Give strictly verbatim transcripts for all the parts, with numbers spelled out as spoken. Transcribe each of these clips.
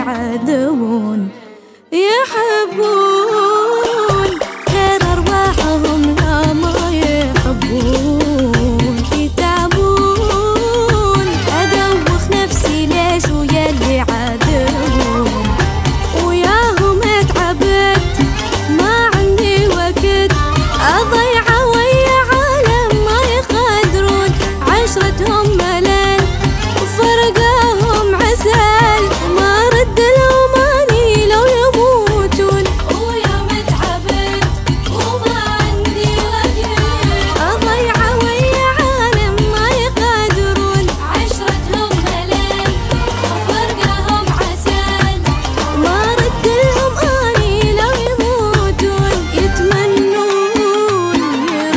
يعذبون يحبون غير أرواحهم لا ما يحبون يتعبون أدوخ نفسي ليش ويا اللي عذبون وياهم اتعبت ما عندي وقت أضيعه ويا عالم ما يقدرون عشرتهم ملل وفرقاهم عسل ما رد لهم اني لو يموتون ويوم اتعبت وما عندي وقت أضيعه ويا عالم ما يقدرون عشرتهم ملل وفرقاهم عسل ما رد لهم اني لو يموتون يتمنون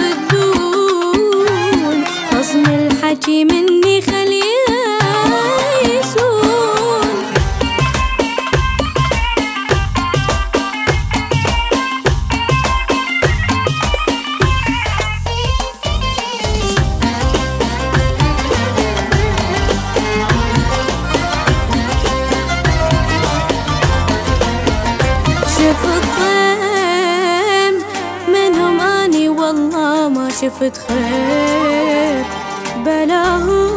يردون خصم الحكي مني خليه يسون شفت خير منهم اني والله ما شفت خير بلاهم